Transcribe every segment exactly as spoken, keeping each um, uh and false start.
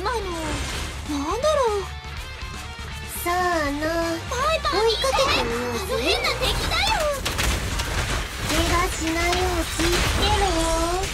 ないの。なんだろう。 さあな、 バイバイ、 追いかけてみようぜ。 あの変な敵だよ。 怪我しないよう気ぃつけろよ。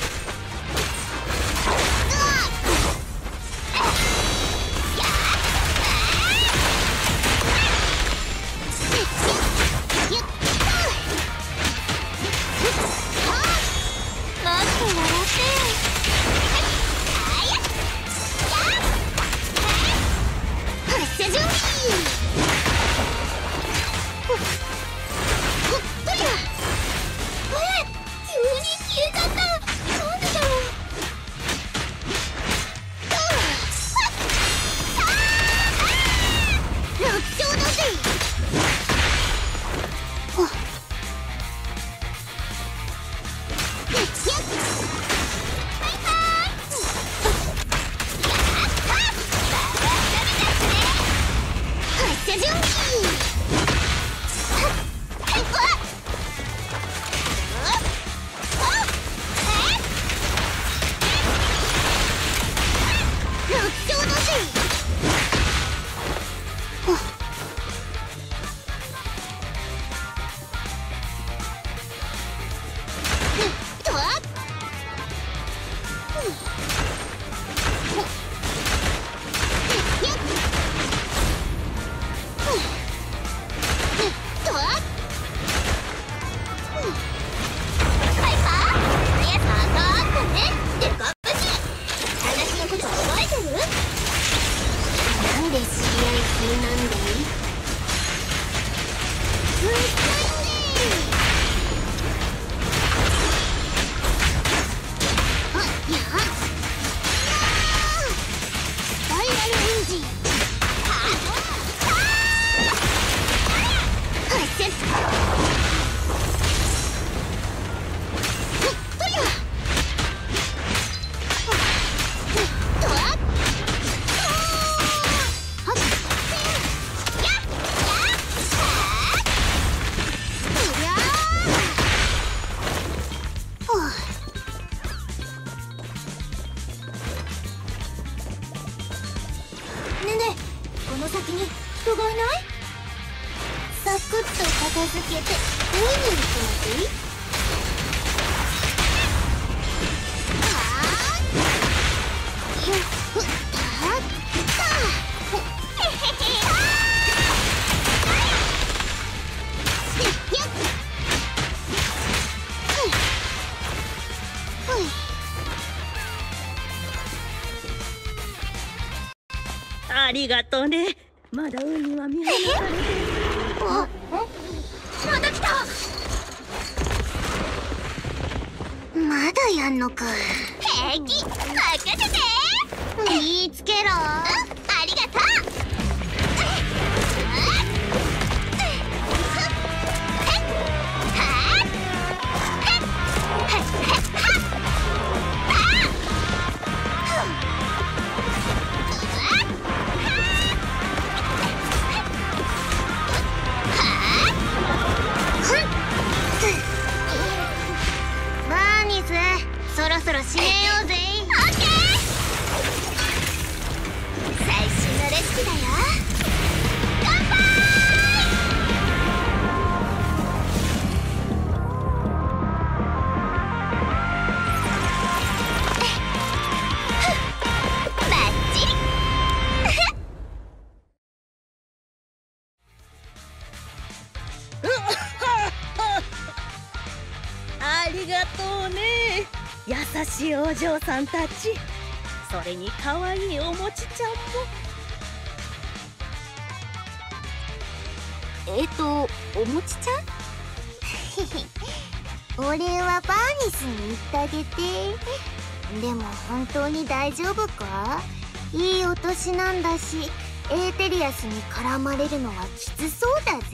ありがとね。まだ海は見放されてる。 あ、また来た。 まだやんのか。 平気、任せて。 気ぃつけろ。 うん、ありがとう。 そろそろ締めようぜ。 オッケー。最新のレシピだよ。乾杯。バッチリ。 ありがとうね。優しいお嬢さんたち、それに可愛いおもちちゃんも。えっとおもちちゃんお礼はバーニスに言ってあげて。でも本当に大丈夫か。いいお年なんだし、エーテリアスに絡まれるのはきつそうだぜ。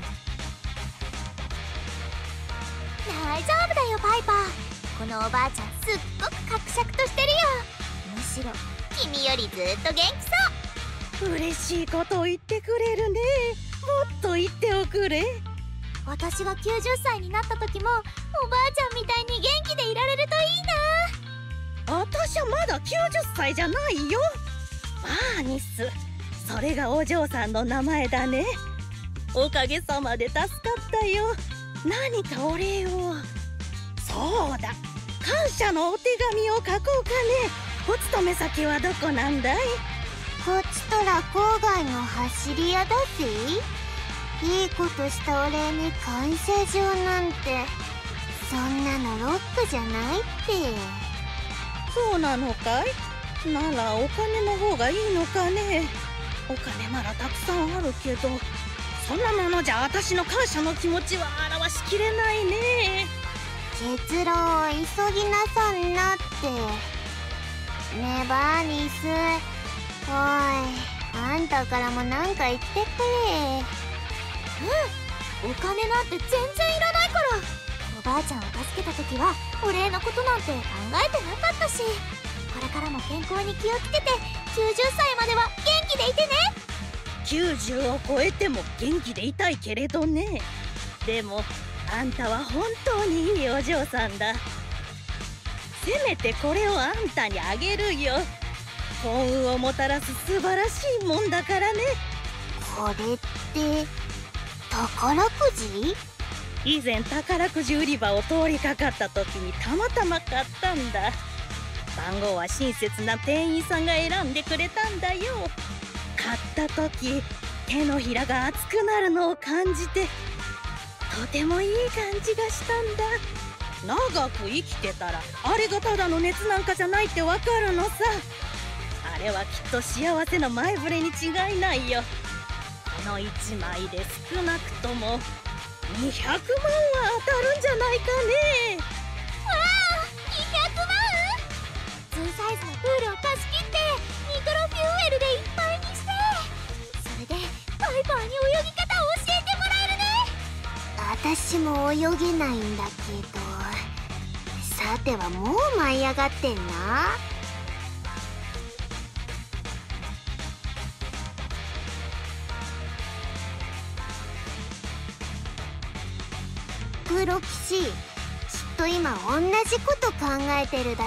大丈夫だよパイパー。このおばあちゃんすっごくカクシャクとしてるよ。むしろ君よりずっと元気そう。嬉しいことを言ってくれるね。もっと言っておくれ。 私がきゅうじゅっさいになった時もおばあちゃんみたいに元気でいられるといいな。 私はまだきゅうじゅっさいじゃないよ。 バーニス、それがお嬢さんの名前だね。おかげさまで助かったよ。何かお礼を。そうだ、感謝のお手紙を書こうかね。お勤め先はどこなんだい？ こっちとら郊外の走り屋だぜ。いいことしたお礼に感謝状なんて、そんなのロックじゃないって。 そうなのかい？ならお金の方がいいのかね。お金ならたくさんあるけど、そんなものじゃ私の感謝の気持ちは表しきれないね。 結論を急ぎなさんなって。ねえバーニス、おい、あんたからもなんか言ってくれ。 うん、お金なんて全然いらないから。おばあちゃんを助けた時はお礼のことなんて考えてなかったし、これからも健康に気をつけてきゅうじゅっさいまでは元気でいてね。 きゅうじゅうを超えても元気でいたいけれどね。でもあんたは本当にいいお嬢さんだ。せめてこれをあんたにあげるよ。幸運をもたらす素晴らしいもんだからね。 これって宝くじ？ 以前宝くじ売り場を通りかかった時にたまたま買ったんだ。番号は親切な店員さんが選んでくれたんだよ。買った時手のひらが熱くなるのを感じて、とてもいい感じがしたんだ。長く生きてたらあれがただの熱なんかじゃないってわかるのさ。あれはきっと幸せの前触れに違いないよ。このいちまいで少なくともにひゃくまんは当たるんじゃないかね。 わあ、にひゃくまん！ ツー サイズのプールを貸し切ってニトロフューエルでいっぱいにして、それでパイパーに泳ぎ方を教えてもらえるね。 私も泳げないんだけど、さてはもう舞い上がってんな。プロ騎士、きっと今同じこと考えてるだろう。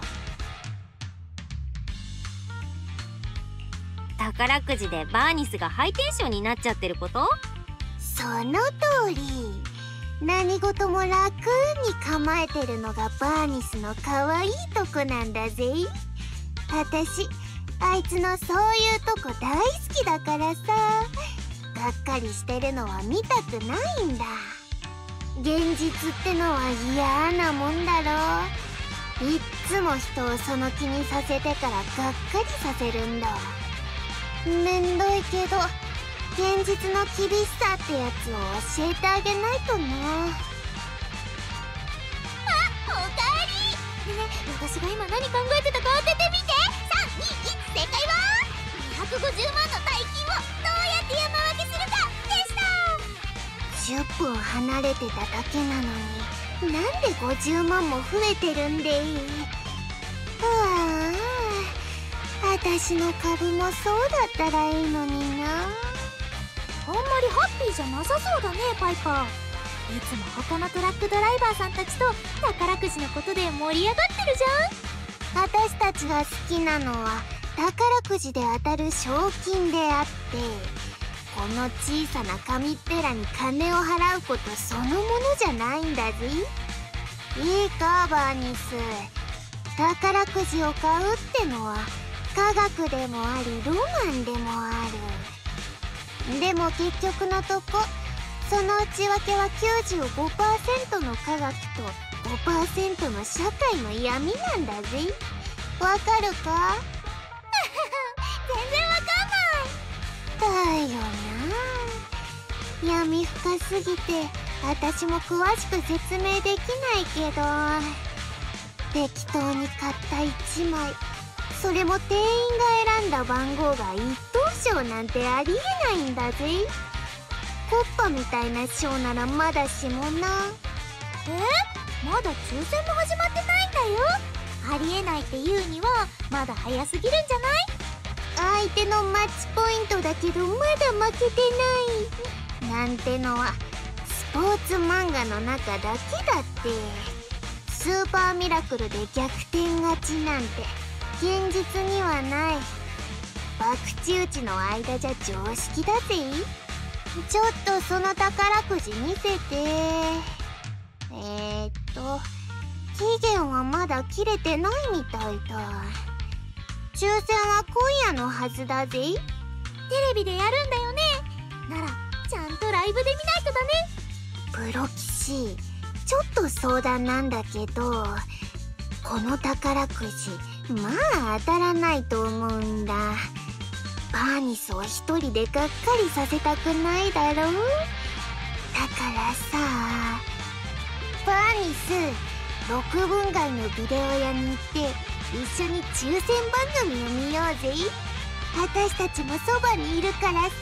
宝くじでバーニスがハイテンションになっちゃってること？ その通り。何事も楽に構えてるのがバーニスの可愛いとこなんだぜ。私あいつのそういうとこ大好きだからさ、がっかりしてるのは見たくないんだ。現実ってのは嫌なもんだろ。いっつも人をその気にさせてからがっかりさせるんだ。めんどいけど現実の厳しさってやつを教えてあげないとな。 あ、おかえり。ねえねえ、私が今何考えてたか当ててみて。さん、に、いち、正解はにひゃくごじゅうまんの大金をどうやって山分けするかでした。 じゅっぷん離れてただけなのに、なんでごじゅうまんも増えてるんでいい。ああ、私の株もそうだったらいいのにな。 あんまりハッピーじゃなさそうだね、パイパー。いつも他のトラックドライバーさんたちと宝くじのことで盛り上がってるじゃん。 私たちが好きなのは宝くじで当たる賞金であって、この小さな紙っぺらに金を払うことそのものじゃないんだぜ。いいかバーニス、宝くじを買うってのは科学でもありロマンでもある。でも結局のとこ、その内訳は きゅうじゅうごパーセント の科学と ごパーセント の社会の闇なんだぜ。わかるか？ 全然わかんない。 だよな。闇深すぎて私も詳しく説明できないけど、適当に買ったいちまい、それも店員が選んだ番号が一等賞なんてありえないんだぜ。コッパみたいな賞ならまだしもな。 え？まだ抽選も始まってないんだよ。ありえないって言うにはまだ早すぎるんじゃない？ 相手のマッチポイントだけどまだ負けてないなんてのはスポーツ漫画の中だけだって。スーパーミラクルで逆転勝ちなんて現実にはない。 博打打ちの間じゃ常識だぜ。ちょっとその宝くじ見せて。えーっと期限はまだ切れてないみたいだ。抽選は今夜のはずだぜ。テレビでやるんだよね。ならちゃんとライブで見ないとだね。 プロ棋士、ちょっと相談なんだけど、この宝くじまあ当たらないと思うんだ。バーニスを一人でがっかりさせたくないだろう。だからさ、バーニス、ろくぶん街のビデオ屋に行って一緒に抽選番組を見ようぜ。私たちもそばにいるからさ。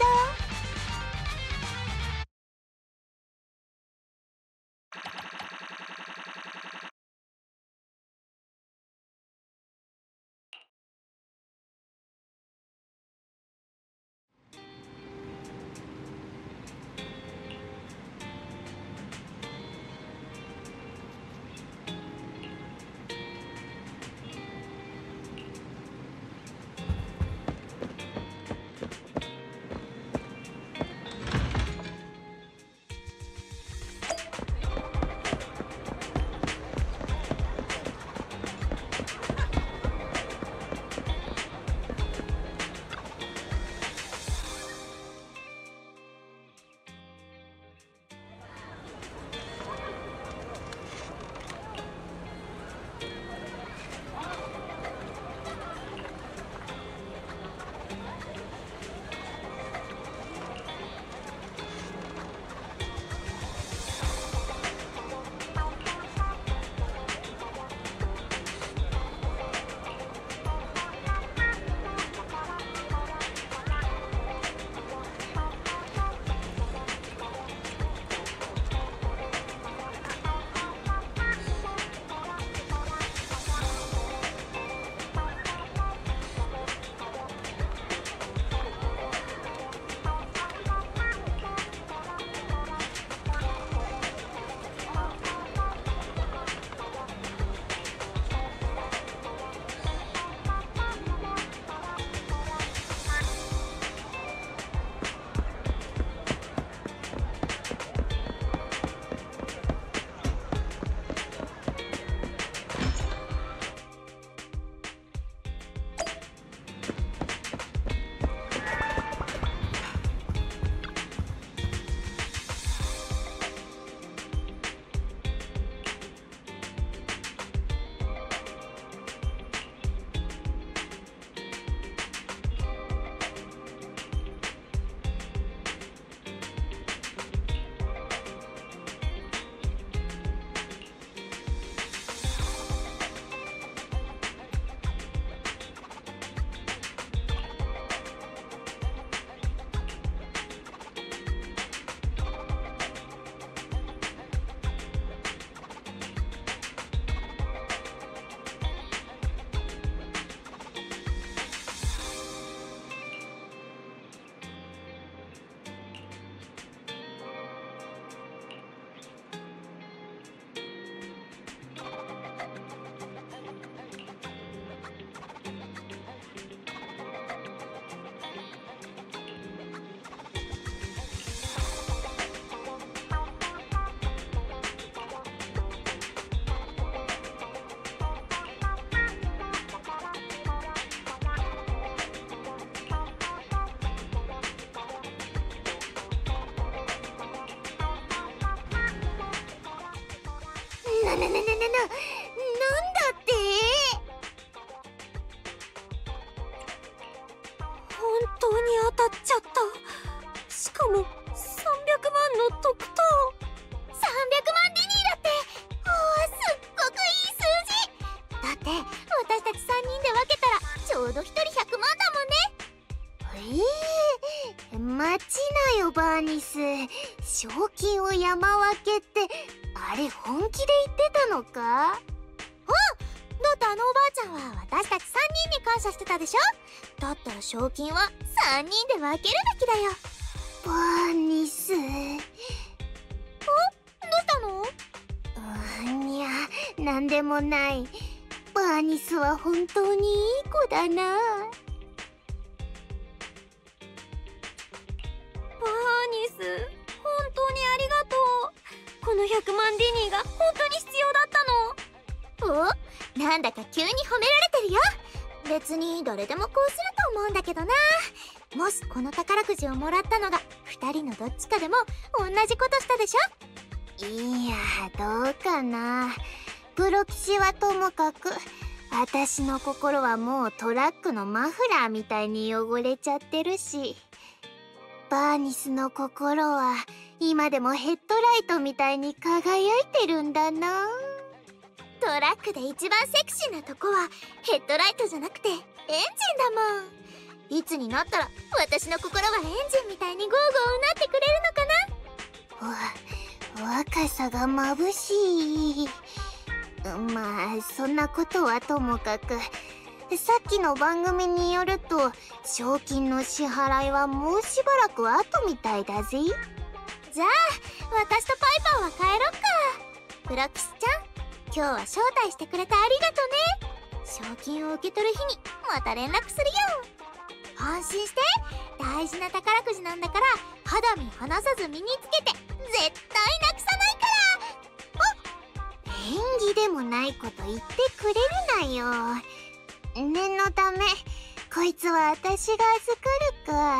なななななな、なんだって？ 本当に当たっちゃった。しかもさんびゃくまんの特等。さんびゃくまんディニーだって。おー、すっごくいい数字だって。私たちさんにんで分けたらちょうどひとりひゃくまんだもんね。 えー、待ちなよバーニス。賞金を山分けってあれ本気で言ってたのか？ うん、だってあのおばあちゃんは私たちさんにんに感謝してたでしょ。だったら賞金はさんにんで分けるべきだよ。 バーニス。お？ どうしたの？ うーん、いや、なんでもない。バーニスは本当にいい子だな。 のひゃくまんディニーが本当に必要だったの。 お、なんだか急に褒められてるよ。別に誰でもこうすると思うんだけどな。もしこの宝くじをもらったのがふたりのどっちかでも同じことしたでしょ。 いや、どうかな。プロ騎士はともかく、私の心はもうトラックのマフラーみたいに汚れちゃってるし、バーニスの心は今でもヘッドライトみたいに輝いてるんだな。 トラックで一番セクシーなとこはヘッドライトじゃなくてエンジンだもん。いつになったら私の心はエンジンみたいにゴーゴーうなってくれるのかな。わ、若さが眩しい。まあそんなことはともかく、さっきの番組によると賞金の支払いはもうしばらく後みたいだぜ。 じゃあ私とパイパーは帰ろっか。プロキシちゃん、今日は招待してくれてありがとね。賞金を受け取る日にまた連絡するよ。安心して、大事な宝くじなんだから肌身離さず身につけて絶対なくさないから。 縁起でもないこと言ってくれるなよ。念のためこいつは私が預かるか。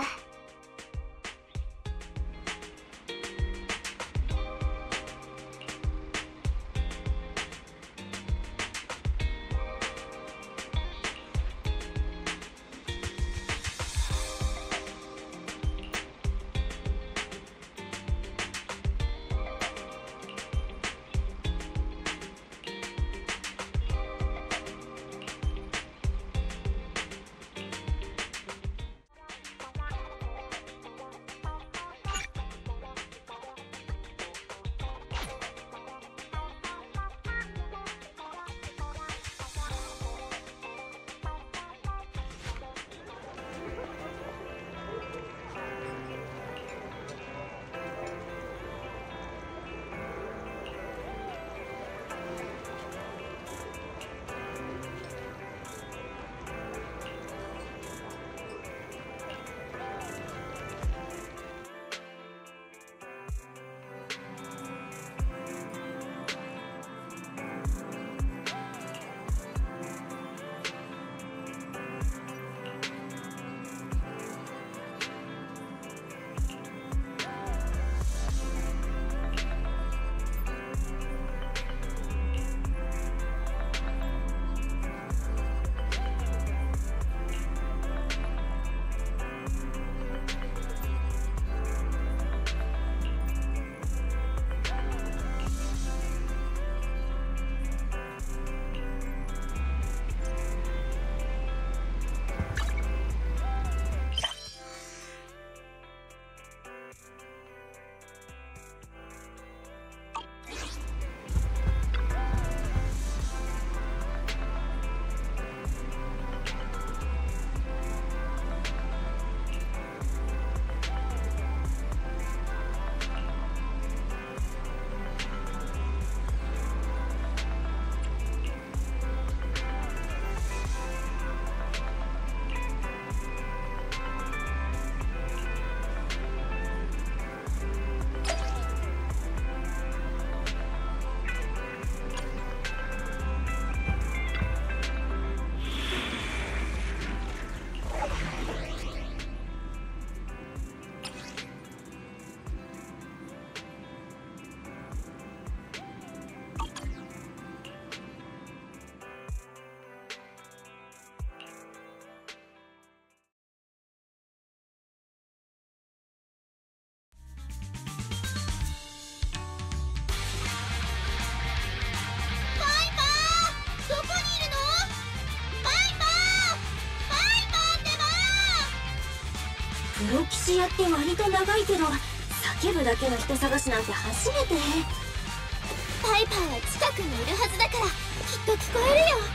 プロ騎士やって割と長いけど、叫ぶだけの人探しなんて初めて。 パイパーは近くにいるはずだからきっと聞こえるよ。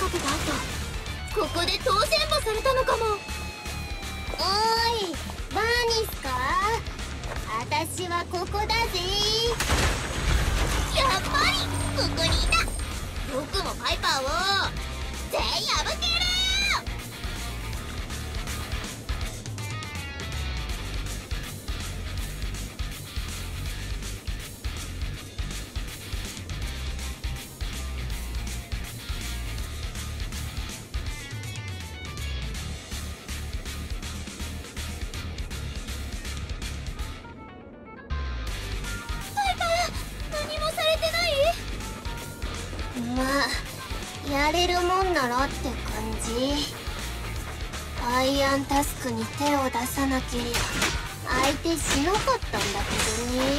かけた後、ここで当選もされたのかも。 おーい、バーニスか？私はここだぜ。 やっぱりここにいた。僕もパイパーを全員破ける。 まあ、やれるもんならって感じ。アイアンタスクに手を出さなけりゃ相手しなかったんだけどね。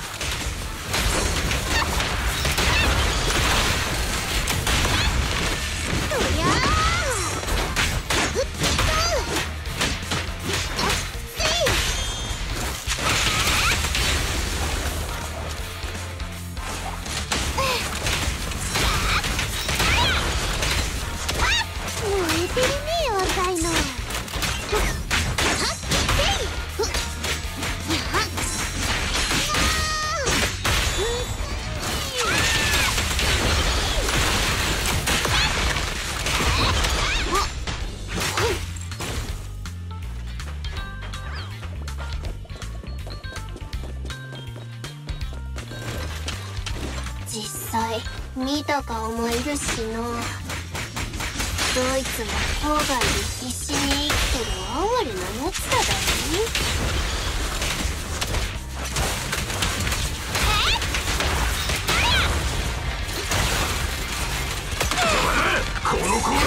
そりゃあうっと燃えてるね、若いの。実際見た顔もいるしの。どいつも郊外で必死に生きてる哀れなやつらだね。 この子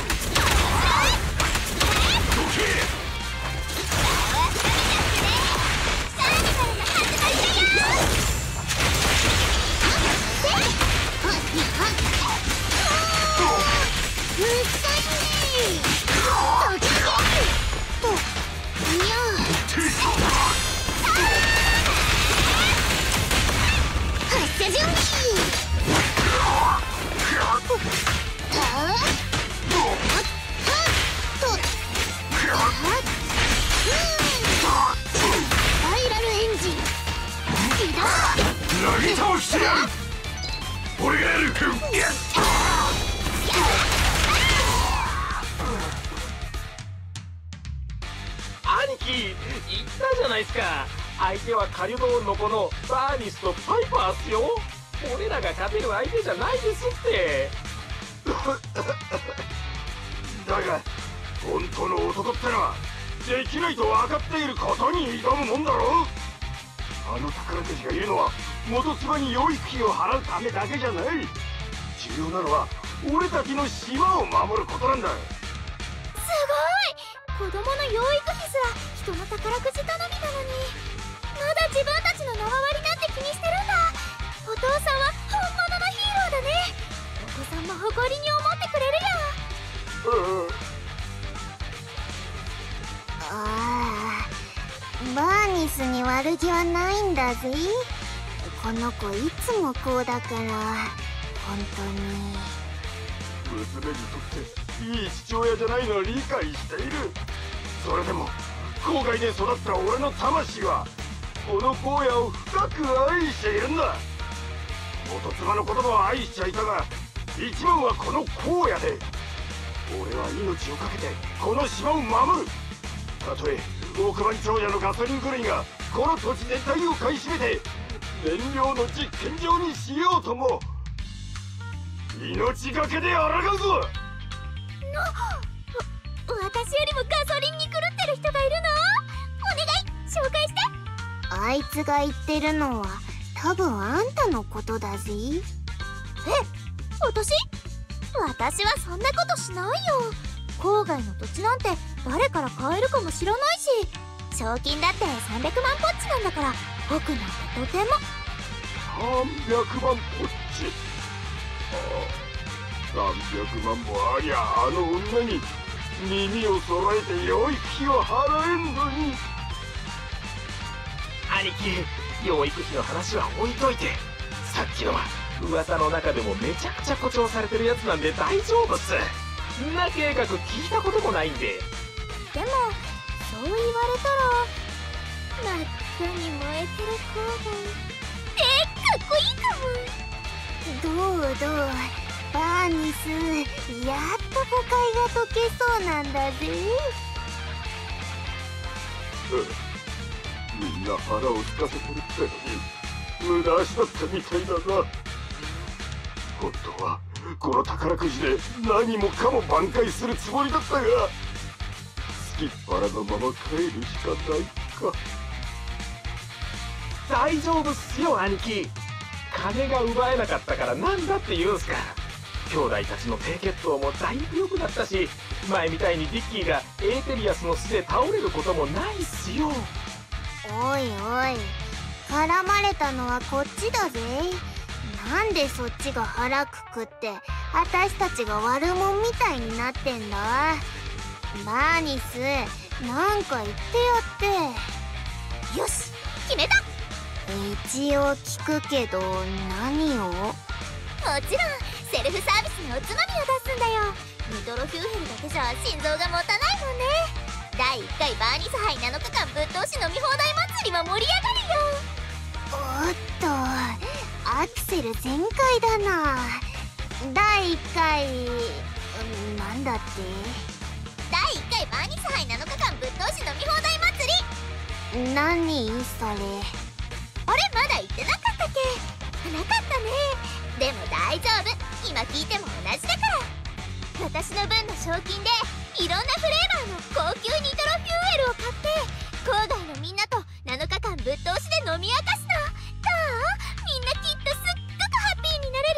投げ倒してやる。俺がやる。 兄貴、言ったじゃないっすか。相手はカリュドーンの子のバーニスとパイパーっすよ。俺らが勝てる相手じゃないですって。 だが本当の男ってのはできないと分かっていることに挑むもんだろ。あの宝くじが言うのは元妻に養育費を払うためだけじゃない。重要なのは俺たちの島を守ることなんだ。 すごい。子供の養育費すら人の宝くじ頼みなのに、まだ自分たちの縄張りなんて気にしてるんだ。お父さんは本物のヒーローだね。お子さんも誇りに思ってくれるよ。 うん。 ああ、バーニスに悪気はないんだぜ。この子いつもこうだから、本当に。 娘にとっていい父親じゃないのは理解している。それでも郊外で育った俺の魂はこの荒野を深く愛しているんだ。元妻のことも愛しちゃいたが、一番はこの荒野で俺は命を懸けてこの島を守る。たとえ億万長者のガソリン狂いがこの土地全体を買い占めて燃料の実験場にしようとも命がけで抗うぞ。 の私よりもガソリンに狂ってる人がいるの。お願い、紹介して。 あいつが言ってるのは多分あんたのことだぜ。 え、私？私はそんなことしないよ。郊外の土地なんて誰から買えるかもしれないし、賞金だってさんびゃくまんポッチなんだから、僕なんてとても。 さんびゃくまんポッチ。ああ、さんびゃくまんもありゃあの女に耳を揃えて養育費を払えんのに。 兄貴、養育費の話は置いといて、さっきのは噂の中でもめちゃくちゃ誇張されてるやつなんで大丈夫っす。んな計画聞いたこともないんで。 でもそう言われたら真っ赤に燃えてる郊外えかっこいいかも。 どうどうバーニス、やっと誤解が解けそうなんだぜ。 みんな腹を空かせてるってのに無駄足だったみたいだな。本当はこの宝くじで何もかも挽回するつもりだったが、すきっ腹のまま帰るしかないか。 大丈夫っすよ兄貴。金が奪えなかったからなんだって言うんすか。兄弟たちの低血糖もだいぶ良くなったし、前みたいにディッキーがエーテリアスの巣で倒れることもないっすよ。 おいおい、絡まれたのはこっちだぜ。なんでそっちが腹くくって私たちが悪者みたいになってんだ。バーニス、なんか言ってやって。 よし決めた。 一応聞くけど何を？ もちろんセルフサービスのおつまみを出すんだよ。ニトロフューヘルだけじゃ心臓が持たないもんね。だいいっかいバーニス杯なのかかんぶっ通し飲み放題祭りは盛り上がるよ。 おっと、アクセル全開だな。だいいっかい、うんなんだって？ だいいっかいバーニス杯なのかかんぶっ通し飲み放題祭り。 何それ？ あれまだ言ってなかったっけ？なかったね。でも大丈夫、今聞いても同じだから。私の分の賞金でいろんなフレーバーの高級ニトロフューエルを買って郊外のみんなとなのかかんぶっ通しで飲み明かすの。どう？みんなきっとすっごくハッピーになれ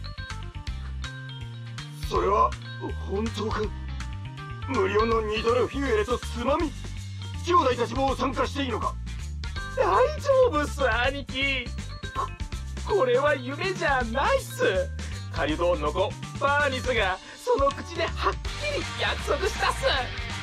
るよ。 それは本当か？無料のニトロフューエルとつまみ？兄弟たちも参加していいのか？ 大丈夫っす兄貴。ここれは夢じゃないっす。カリュドーンの子バーニスがその口ではっきり約束したっす。 そう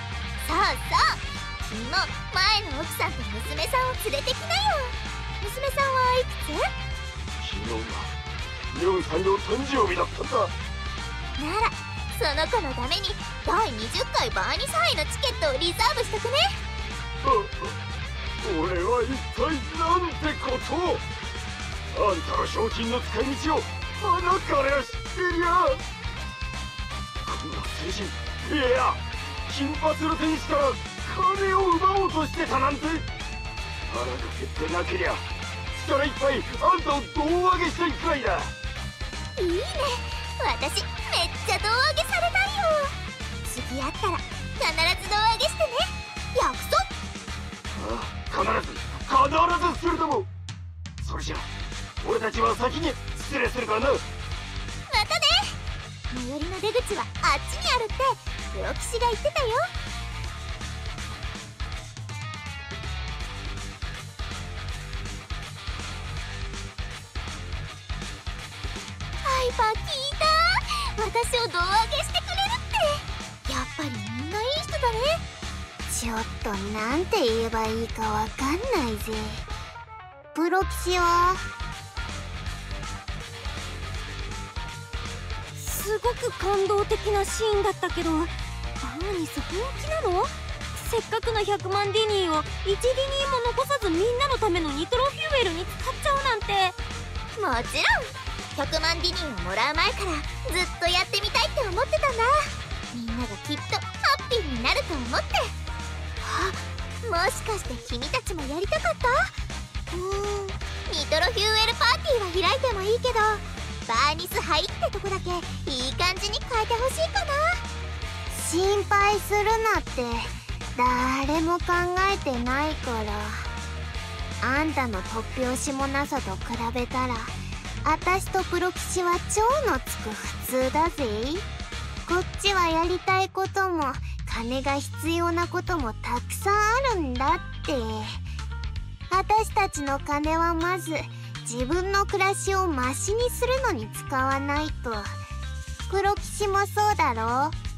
そう、君も前の奥さんと娘さんを連れてきなよ。娘さんはいくつ？ 昨日がヨンさんの誕生日だったんだ。 ならその子のためにだいにじゅっかいバーニス杯のチケットをリザーブしとくね。 あ俺は一体なんてことを。あんたの賞金の使い道を鼻から知ってりゃ。こんな成人、いや金髪の天使から金を奪おうとしてたなんて。腹が減ってなけりゃ力いっぱいあんたを胴上げしたいくらいだ。 いいね、私めっちゃ胴上げされたいよ。次会ったら必ず胴上げしてね、約束。 ああ、必ず必ずするとも。それじゃ俺たちは先に失礼するからな。 またね。最寄りの出口はあっちにあるってプロ騎士が言ってたよ。ハイパー聞いた？私を胴上げしてくれるって。やっぱりみんないい人だね。 ちょっとなんて言えばいいかわかんないぜ。プロ騎士はすごく感動的なシーンだったけど、バーニス本気なの？せっかくのひゃくまんディニーをいちディニーも残さずみんなのためのニトロフューエルに使っちゃうなんて。 もちろんひゃくまんディニーをもらう前からずっとやってみたいって思ってたんだ。みんながきっとハッピーになると思って。あ、もしかして君たちもやりたかった？うーん、ニトロフューエルパーティーは開いてもいいけどバーニス杯ってとこだけいい感じに変えてほしいかな。 心配するなって誰も考えてないから。あんたの突拍子もなさと比べたらあたしとプロ騎士は超のつく普通だぜ。こっちはやりたいことも金が必要なこともたくさんあるんだって。あたしたちの金はまず自分の暮らしをマシにするのに使わないと。プロ騎士もそうだろう。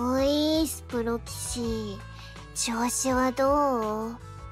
おいスプロ騎士、調子はどう？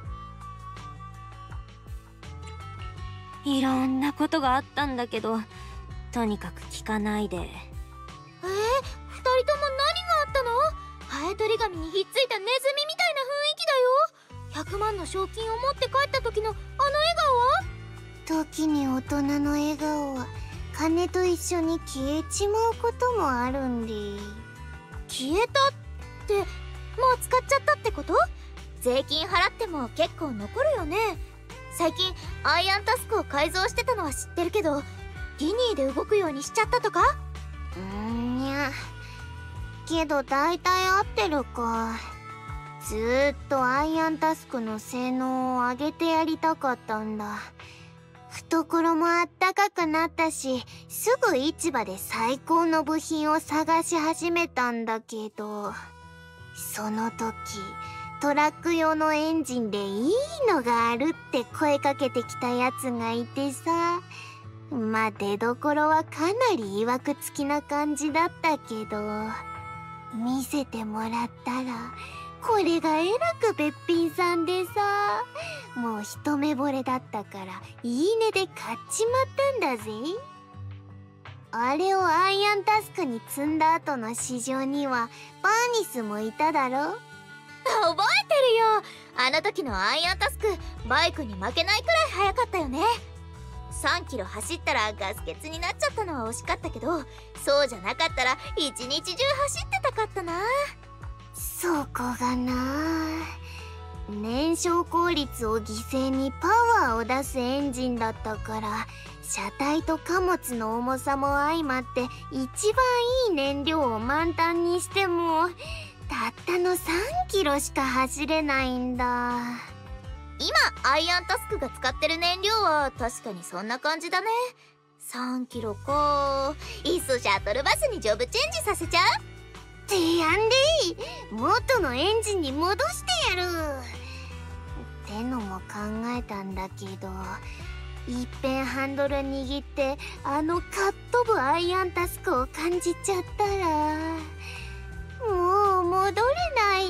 いろんなことがあったんだけど、とにかく聞かないで。 えー、二人とも何があったの？ハエトリ紙にひっついたネズミみたいな雰囲気だよ。ひゃくまんの賞金を持って帰った時のあの笑顔は？ 時に大人の笑顔は金と一緒に消えちまうこともあるんで。 消えたってもう使っちゃったってこと？税金払っても結構残るよね。最近アイアンタスクを改造してたのは知ってるけど、ディニーで動くようにしちゃったとか？ うーんにゃけど大体合ってるか。ずーっとアイアンタスクの性能を上げてやりたかったんだ。懐もあったかくなったし、すぐ市場で最高の部品を探し始めたんだけど、その時トラック用のエンジンでいいのがあるって声かけてきたやつがいてさ。まあ出どころはかなりいわくつきな感じだったけど、見せてもらったらこれがえらくべっぴんさんでさ、もう一目惚れだったからいいねで買っちまったんだぜ。あれをアイアンタスクに積んだ後の市場にはバーニスもいただろ。 覚えてるよ。あの時のアイアンタスク、バイクに負けないくらい速かったよね。さんキロ走ったらガス欠になっちゃったのは惜しかったけど、そうじゃなかったら一日中走ってたかったな。 そこがな、燃焼効率を犠牲にパワーを出すエンジンだったから、車体と貨物の重さも相まって一番いい燃料を満タンにしてもたったのさんキロしか走れないんだ。 今アイアンタスクが使ってる燃料は確かにそんな感じだね。さんキロか。いっそシャトルバスにジョブチェンジさせちゃう？ てやんで元のエンジンに戻してやるってのも考えたんだけど、いっぺんハンドル握ってあのかっ飛ぶアイアンタスクを感じちゃったらもう戻れないって。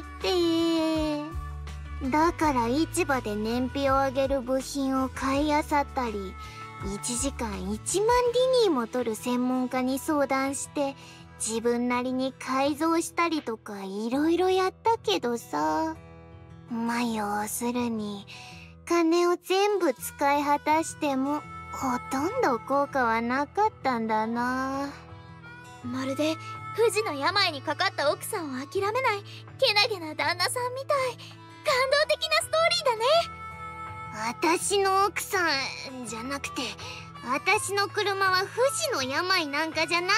だから市場で燃費を上げる部品を買い漁ったり、いちじかんいちまんディニーも取る専門家に相談して自分なりに改造したりとかいろいろやったけどさ、まあ要するに金を全部使い果たしてもほとんど効果はなかったんだな。 まるで不治の病にかかった奥さんを諦めないけなげな旦那さんみたい。感動的なストーリーだね。 私の奥さんじゃなくて、私の車は不治の病なんかじゃないぜ。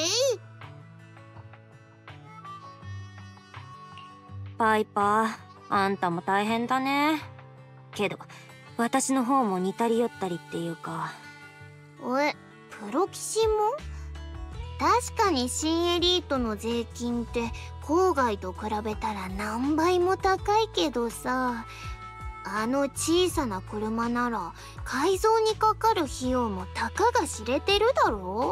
パイパー、あんたも大変だね。けど私の方も似たり寄ったりっていうか。 え、プロ騎士も？確かに新エリートの税金って郊外と比べたら何倍も高いけどさ、あの小さな車なら改造にかかる費用もたかが知れてるだろ？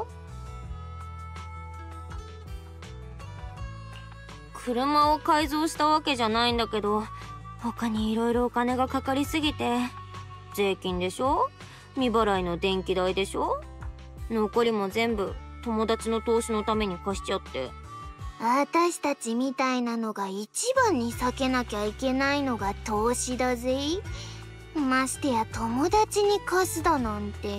車を改造したわけじゃないんだけど、他にいろいろお金がかかりすぎて、税金でしょ、未払いの電気代でしょ、残りも全部友達の投資のために貸しちゃって。 私たちみたいなのが一番に避けなきゃいけないのが投資だぜ。ましてや友達に貸すだなんて。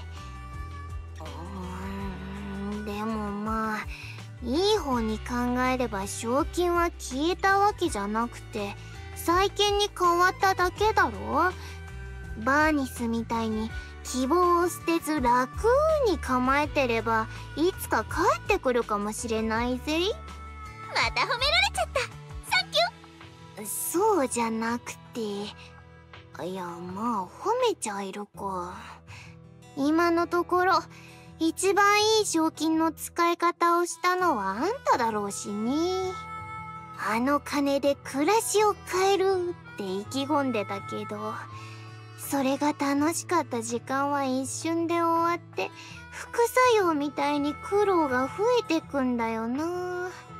うーん、でもまあいい方に考えれば賞金は消えたわけじゃなくて債券に変わっただけだろ。バーニスみたいに希望を捨てず楽に構えてればいつか帰ってくるかもしれないぜ。 また褒められちゃった。サンキュー。 そうじゃなくて、いやまあ褒めちゃいるか。今のところ一番いい賞金の使い方をしたのはあんただろうしね。あの金で暮らしを変えるって意気込んでたけど、それが楽しかった時間は一瞬で終わって副作用みたいに苦労が増えてくんだよな。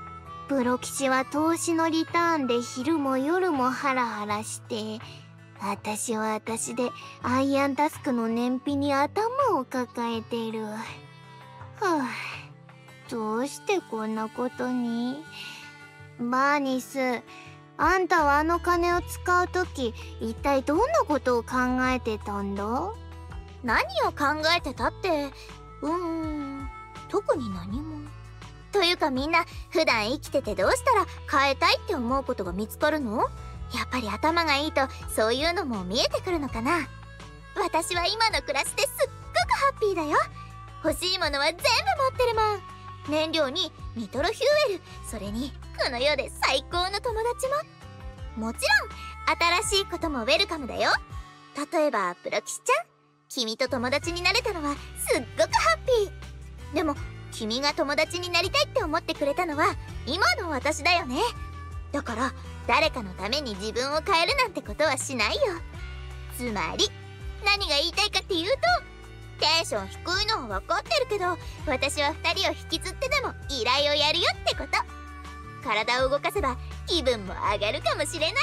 プロ棋士は投資のリターンで昼も夜もハラハラして、私は私でアイアンタスクの燃費に頭を抱えてる。はあ、どうしてこんなことに。バーニス、あんたはあの金を使うとき、一体どんなことを考えてたんだ？ 何を考えてたって、うーん、特に何も。というかみんな、普段生きててどうしたら変えたいって思うことが見つかるの？やっぱり頭がいいとそういうのも見えてくるのかな。私は今の暮らしですっごくハッピーだよ。欲しいものは全部持ってるもん。燃料にニトロフューエル、それにこの世で最高の友達も。もちろん新しいこともウェルカムだよ。例えばプロ棋士ちゃん、君と友達になれたのはすっごくハッピー。でも君が友達になりたいって思ってくれたのは今の私だよね。だから誰かのために自分を変えるなんてことはしないよ。つまり何が言いたいかっていうと、テンション低いのは分かってるけど、私はふたりを引きずってでも依頼をやるよってこと。体を動かせば気分も上がるかもしれないし。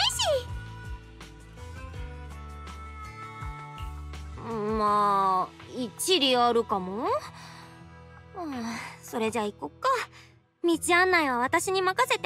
まあ一理あるかも。うん、それじゃあ行こっか。道案内は私に任せて。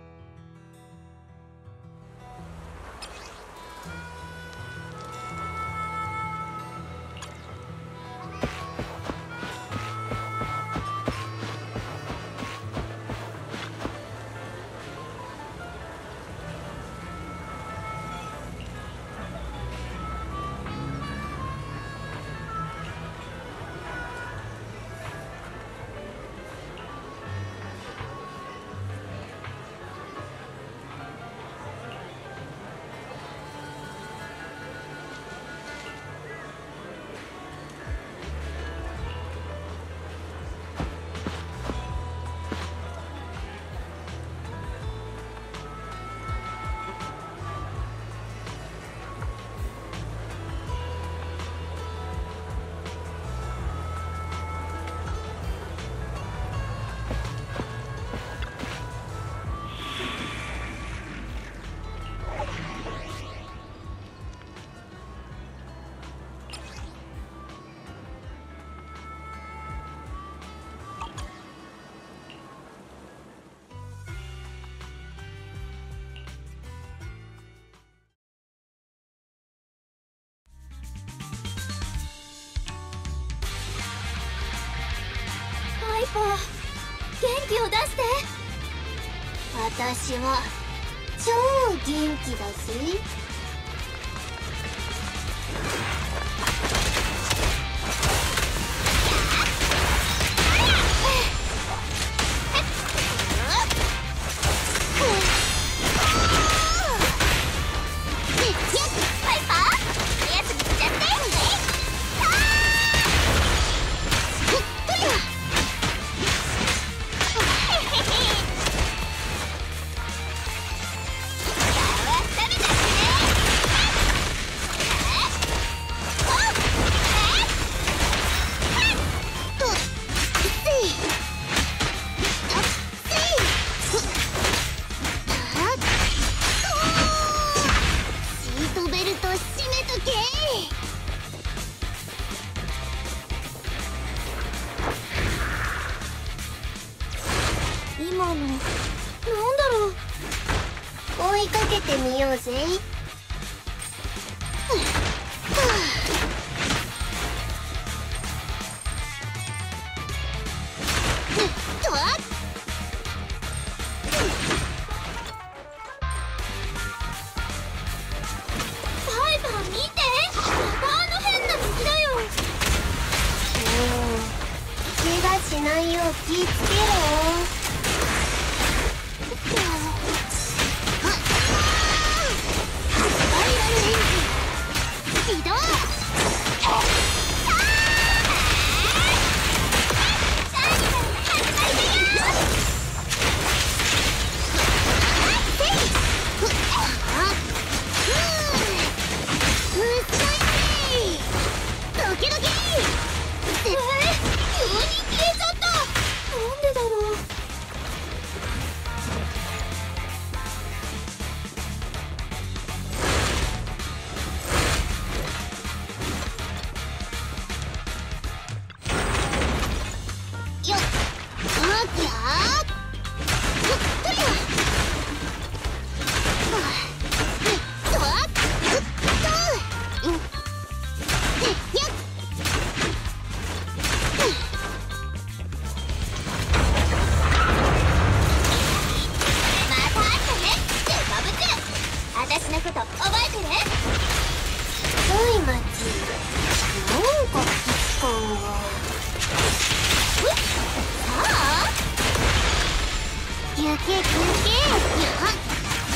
パイパー、元気を出して。 私は超元気だぜ。 今のなんだろう。 追いかけてみようぜ。 パイパー見て、またあの変な道だよ。 怪我しないよう気ぃつけろ。 えー、急に消えちゃった。なんでだろう。 こと覚えてる？ ちょい待ち、なんか期間が。 さあ休憩休憩。やっ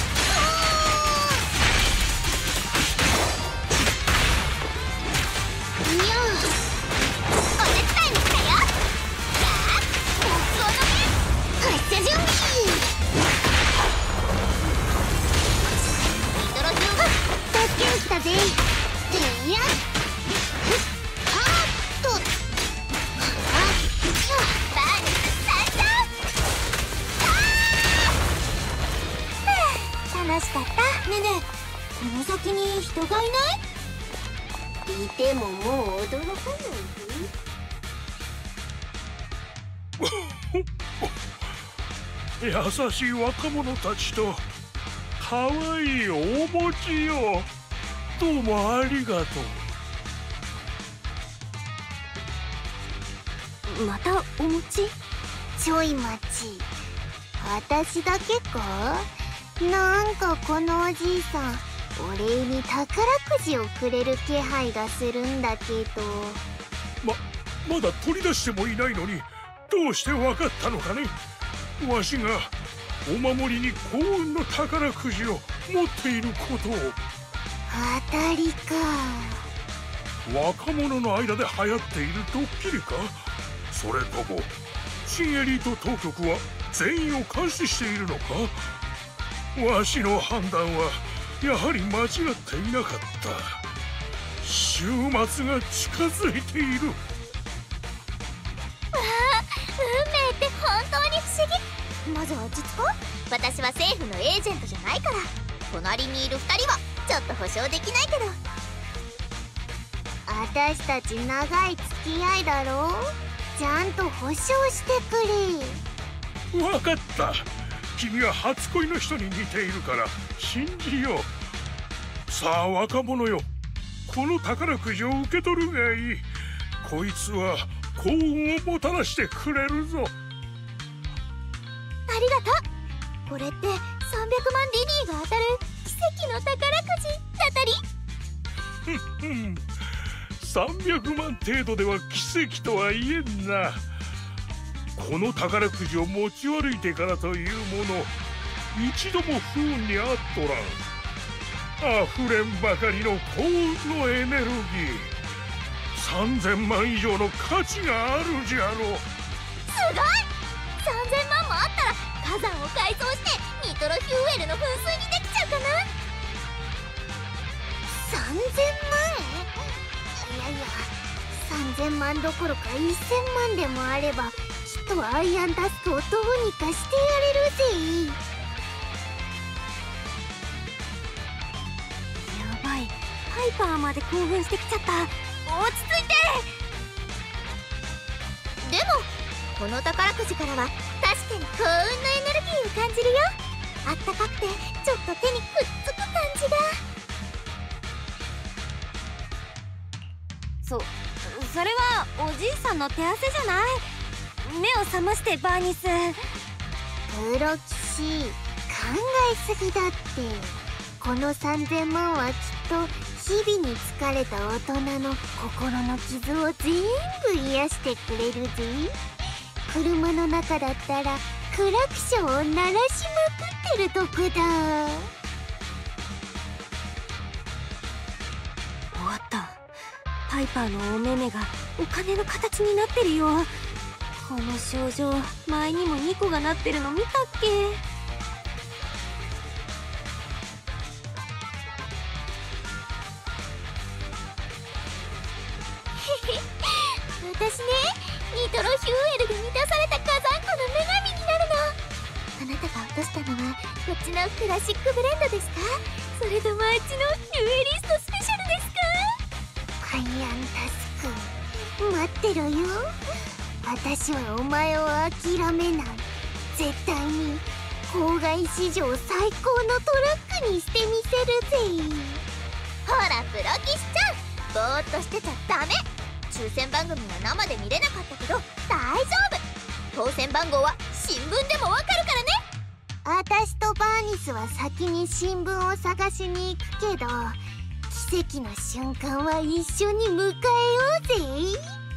だぜ。いや、ハート。あ、 バーニス参上。 楽しかった。ねえねえ、この先に人がいない？いてももう驚かない優しい若者たちとかわいいお餅よ。どうもありがとう。またお餅？ ちょい待ち、私だけか？なんかこのおじいさん、お礼に宝くじをくれる気配がするんだけど。 ままだ取り出してもいないのにどうしてわかったのかね。わしがお守りに幸運の宝くじを持っていることを。 当たりか。 若者の間で流行っているドッキリか？それとも新エリート当局は全員を監視しているのか？わしの判断はやはり間違っていなかった。週末が近づいている。 わあ、運命って本当に不思議。まずは落ち着こう。私は政府のエージェントじゃないから。隣にいるふたりはちょっと保証できないけど。 私たち長い付き合いだろう。ちゃんと保証してくれ。 わかった。君は初恋の人に似ているから信じよう。さあ若者よ、この宝くじを受け取るがいい。こいつは幸運をもたらしてくれるぞ。 ありがとう。これってさんびゃくまんディニーが当たる奇跡の宝くじだったり？ ふんふん、さんびゃくまん程度では奇跡とは言えんな。この宝くじを持ち歩いてからというもの、一度も不運にあっとらん。あふれんばかりの幸運のエネルギー、さんぜんまん以上の価値があるじゃろう。 すごい！さんぜんまんもあったら火山を改装してニトロフューエルの噴水にできちゃうかな。 さんぜんまん？いやいや、さんぜんまんどころかせんまんでもあればきっとアイアンダストをどうにかしてやれるぜ。 やばい、ハイパーまで興奮してきちゃった。 落ち着いて。でもこの宝くじからは確かに幸運のエネルギーを感じるよ。あったかくてちょっと手にくっつく感じが。 そそれはおじいさんの手汗じゃない？目を覚ましてバーニス。 プロ騎士、考えすぎだって。このさんぜんまんはきっと日々に疲れた大人の心の傷を全部癒してくれるぜ。車の中だったらクラクションを鳴らしまくってるとこだ。 終わった。パイパーのお目目がお金の形になってるよ。この症状、前にもにこがなってるの見たっけ？ 私ね、ニトロフューエルで満たされた火山湖の女神になるの。あなたが落としたのはこっちのクラシックブレンドですか？それともあっちのデュエリストスペシャルですか？ アイアンタスク、待ってろよ。私はお前を諦めない。絶対に郊外史上最高のトラックにしてみせるぜ。 ほらプロ騎士ちゃん、ぼーっとしてちゃダメ。抽選番組は生で見れなかったけど大丈夫。当選番号は新聞でもわかるからね。 私とバーニスは先に新聞を探しに行くけど、奇跡の瞬間は一緒に迎えようぜ。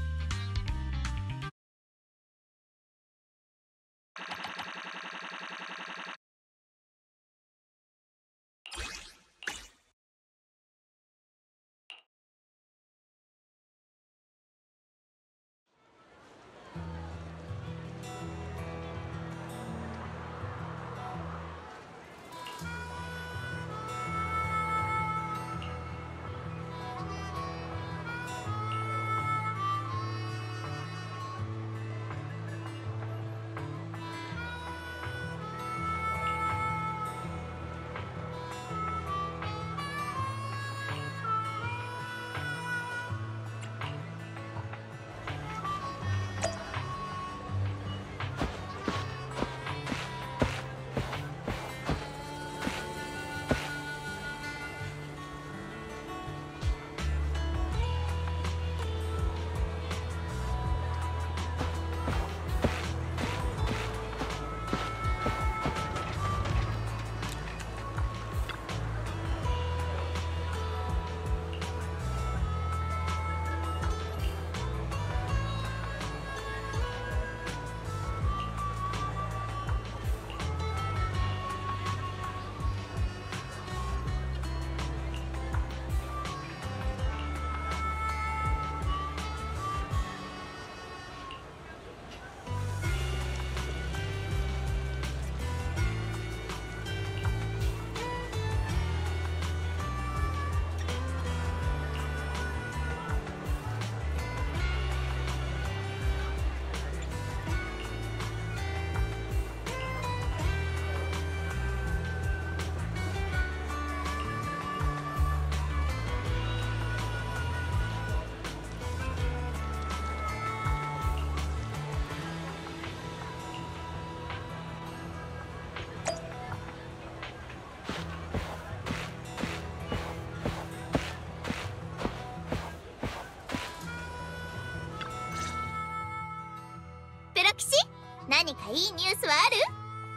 何かいいニュースはある？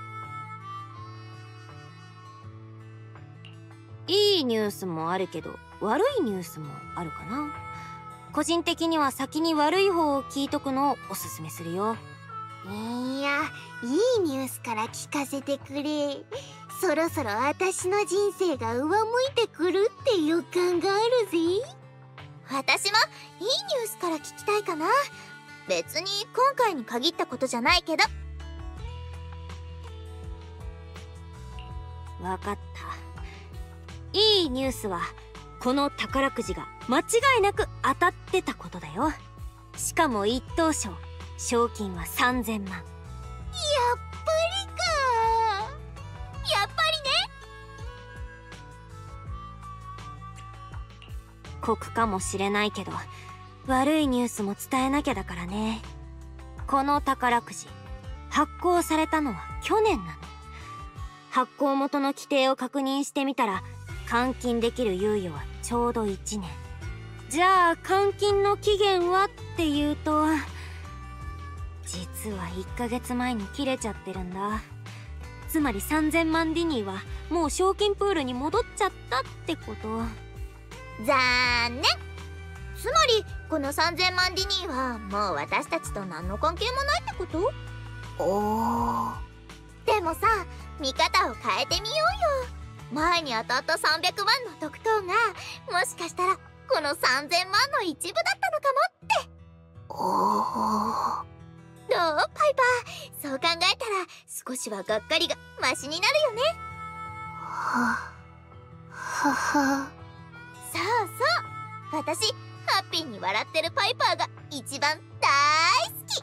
いいニュースもあるけど悪いニュースもあるかな。個人的には先に悪い方を聞いとくのをおすすめするよ。 いや、いいニュースから聞かせてくれ。そろそろ私の人生が上向いてくるって予感があるぜ。 私もいいニュースから聞きたいかな。別に今回に限ったことじゃないけど。 わかった。いいニュースはこの宝くじが間違いなく当たってたことだよ。しかも一等賞、賞金はさんぜんまん。やっぱりか。やっぱりね。 酷かもしれないけど悪いニュースも伝えなきゃだからね。この宝くじ発行されたのは去年なの。発行元の規定を確認してみたら換金できる猶予はちょうどいちねん。じゃあ換金の期限はっていうと、実はいっかげつまえに切れちゃってるんだ。つまりさんぜんまんディニーはもう賞金プールに戻っちゃったってこと。 残念。つまりこのさんぜんまんディニーはもう私たちと何の関係もないってこと？ おー。 でもさ、見方を変えてみようよ。前に当たったさんびゃくまんの特等がもしかしたらこのさんぜんまんの一部だったのかもって。 おー。 どうパイパー、そう考えたら少しはがっかりがマシになるよね。 ははは。 そうそう、私ハッピーに笑ってるパイパーが一番大好き。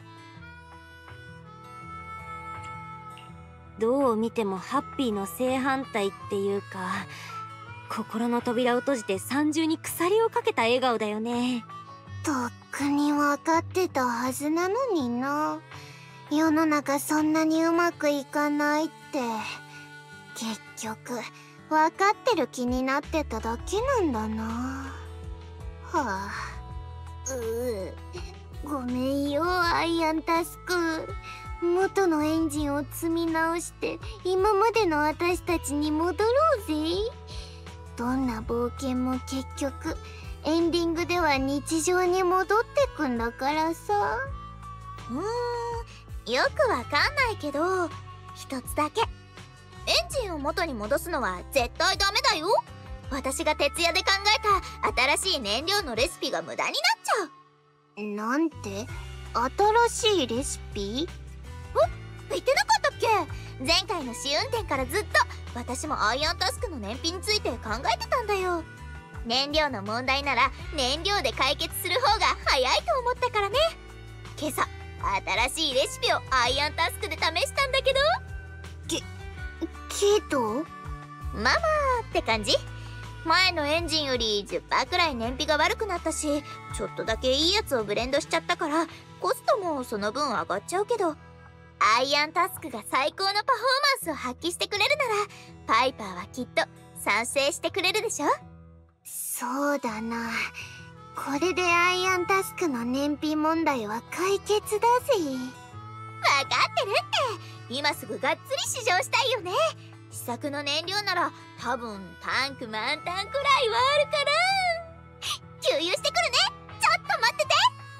どう見てもハッピーの正反対っていうか、心の扉を閉じて三重に鎖をかけた笑顔だよね。 とっくに分かってたはずなのにな。世の中そんなにうまくいかないって。結局分かってる気になってただけなんだな。はあ、うう、ごめんよアイアンタスク。 元のエンジンを積み直して今までの私たちに戻ろうぜ。どんな冒険も結局エンディングでは日常に戻ってくんだからさ。 うーん、よくわかんないけど一つだけ、エンジンを元に戻すのは絶対ダメだよ。私が徹夜で考えた新しい燃料のレシピが無駄になっちゃう。 なんて？新しいレシピ？ 言ってなかったっけ？前回の試運転からずっと私もアイアンタスクの燃費について考えてたんだよ。燃料の問題なら燃料で解決する方が早いと思ったからね。今朝新しいレシピをアイアンタスクで試したんだけど、 けけどまあまあって感じ。前のエンジンより じゅっパーセント くらい燃費が悪くなったし、ちょっとだけいいやつをブレンドしちゃったからコストもその分上がっちゃうけど、アイアンタスクが最高のパフォーマンスを発揮してくれるならパイパーはきっと賛成してくれるでしょ。 そうだな。これでアイアンタスクの燃費問題は解決だぜ。 分かってるって。今すぐがっつり試乗したいよね。試作の燃料なら多分タンク満タンくらいはあるから給油してくるね。ちょっと待ってて。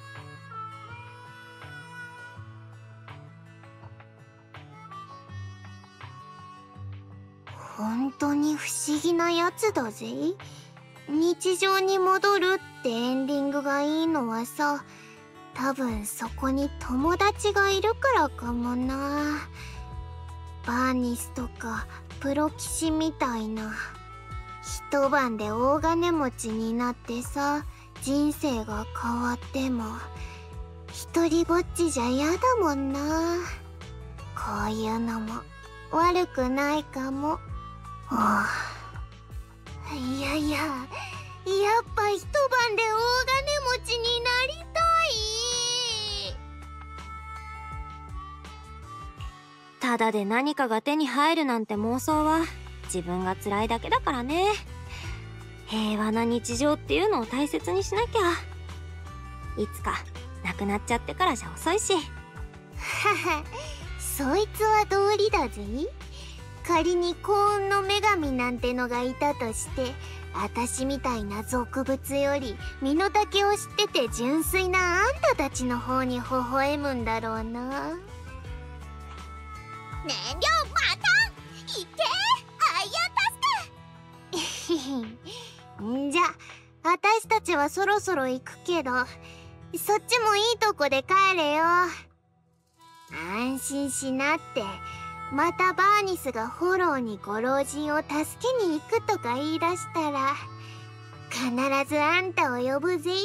本当に不思議なやつだぜ。日常に戻るってエンディングがいいのはさ、多分そこに友達がいるからかもな。バーニスとかプロ騎士みたいな。一晩で大金持ちになってさ、人生が変わっても一人ぼっちじゃ嫌だもんな。こういうのも悪くないかも。はあ、いやいや、やっぱ一晩で大金持ちになりたい。 ただで何かが手に入るなんて妄想は自分が辛いだけだからね。平和な日常っていうのを大切にしなきゃ。いつかなくなっちゃってからじゃ遅いし。ははは、そいつは道理だぜ。仮に幸運の女神なんてのがいたとして、私みたいな俗物より身の丈を知ってて純粋なあんたたちの方に微笑むんだろうな。 燃料満タンいけアイアンタスクんじゃ、私たちはそろそろ行くけど、そっちもいいとこで帰れよ。安心しなって。またバーニスがフォローにご老人を助けに行くとか言い出したら、必ずあんたを呼ぶぜ。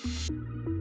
う。